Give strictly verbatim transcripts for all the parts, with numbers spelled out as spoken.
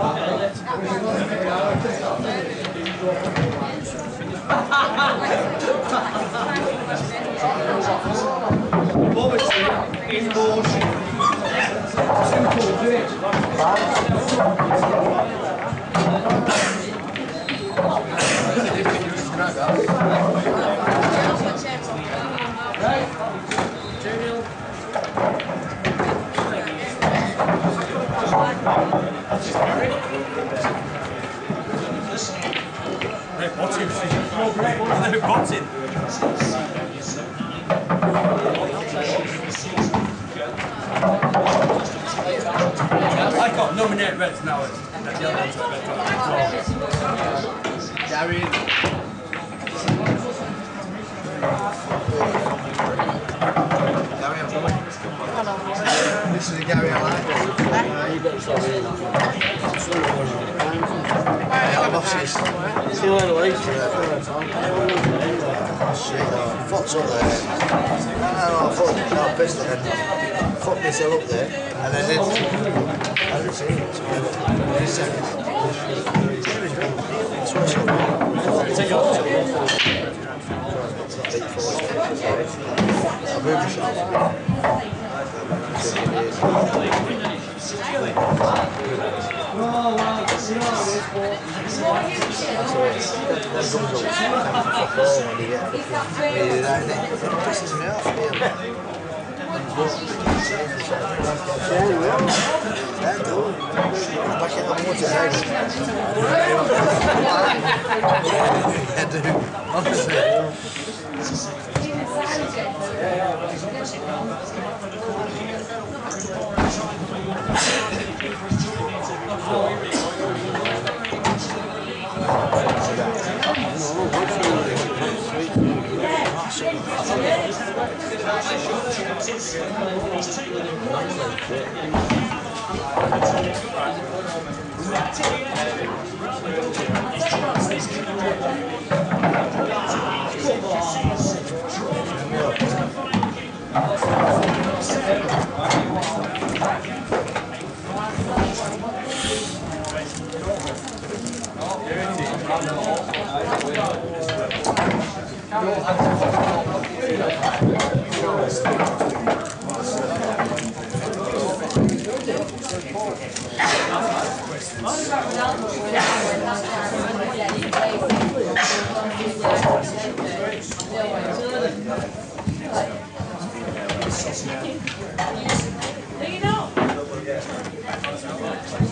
Poverty in motion. Simple, do it. Right. two nil. They're botting. They're botting. I can't nominate Reds now. That's the other one's Gary. This is the Gary I like. Uh, you got sorry. Yeah, bosses. See you later, Lee. Shit, foot's up there. No, no, no, foot, no, pistol then. Foot missile up there. And then it. I didn't see it. It's second. Switch up. Take off. A booby shot. Oh, wow. You know how it is, Paul. That comes up fuck all when you get fucking that, it pisses me off, really. Yeah, you will. Yeah, do. Back in the water egg. Yeah, do. Honestly.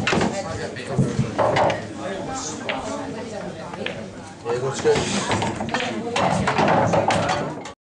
Yeah, good.